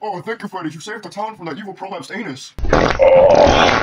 Oh, thank you, Freddy. You saved the town from that evil prolapsed anus.